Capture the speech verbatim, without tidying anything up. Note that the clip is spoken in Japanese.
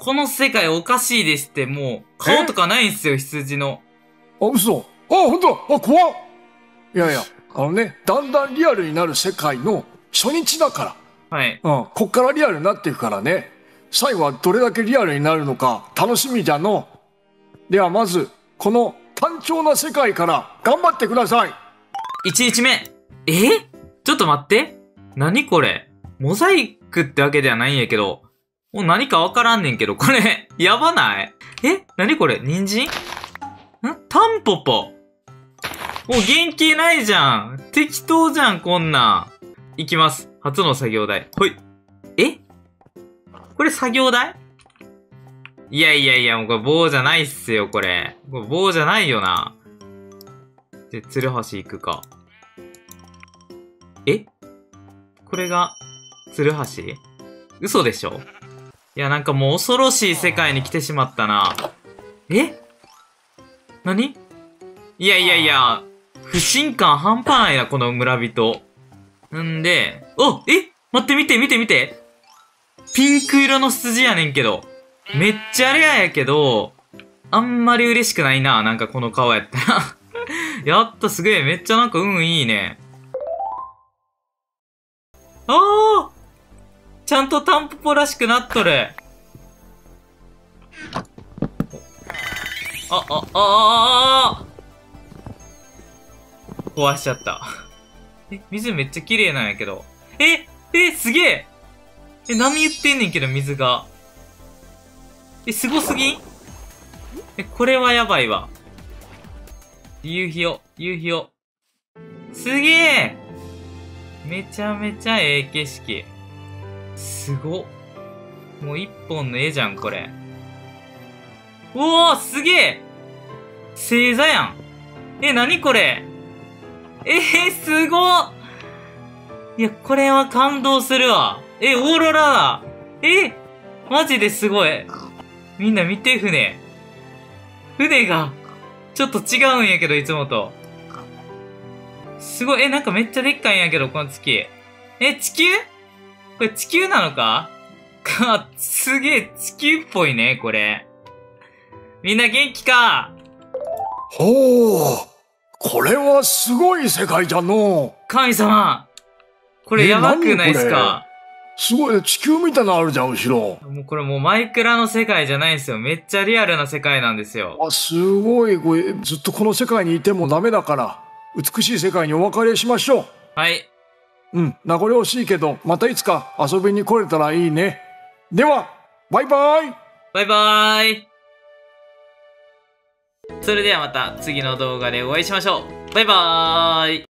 この世界おかしいですって、もう、顔とかないんすよ、羊の。 あ、嘘。あ、ほんとだ。あ、怖っ。いやいや、あのね、だんだんリアルになる世界の初日だから。 はい。 うん、こっからリアルになっていくからね。最後はどれだけリアルになるのか楽しみじゃの。ではまず、この単調な世界から頑張ってください。 いち日目。えちょっと待って。何これ。モザイクってわけではないんやけど。もう何かわからんねんけど、これ、やばないえ何これ人参んタンポポ。もう原型ないじゃん。適当じゃん、こんなん。いきます。初の作業台。ほい。えこれ作業台いやいやいや、もうこれ棒じゃないっすよ、これ。これ棒じゃないよな。で、ツルハシ行くか。えこれが、ツルハシ嘘でしょいや、なんかもう恐ろしい世界に来てしまったな。え何いやいやいや、不信感半端ないな、この村人。んで、おえ待って見て見て見てピンク色の筋やねんけど。めっちゃレアやけど、あんまり嬉しくないな、なんかこの顔やったら。やった、すげえ、めっちゃなんか運いいね。ああちゃんとタンポポらしくなっとる。あ、あ、あ、あ、あ、壊しちゃった。え、水めっちゃ綺麗なんやけど。え、え、すげええ、波言ってんねんけど、水が。え、すごすぎんえ、これはやばいわ。夕日を、夕日を。すげえめちゃめちゃええ景色。すごっ。もう一本の絵じゃん、これ。おー、すげえ星座やん。え、なにこれえー、すごっいや、これは感動するわ。え、オーロラだ。え、マジですごい。みんな見て、船。船が、ちょっと違うんやけど、いつもと。すごい。え、なんかめっちゃでっかいんやけど、この月。え、地球これ地球なのかか、すげえ、地球っぽいね、これ。みんな元気かほう。これはすごい世界じゃの。 神様これやばくないっすかすごい、地球みたいなのあるじゃん、後ろ。 もうこれもうマイクラの世界じゃないんですよ。めっちゃリアルな世界なんですよ。 あ、すごい。これ、ずっとこの世界にいてもダメだから、美しい世界にお別れしましょう。 はい。 うん、名残惜しいけど、またいつか遊びに来れたらいいね。では、バイバイ。 バイバーイ。それではまた次の動画でお会いしましょう。バイバーイ。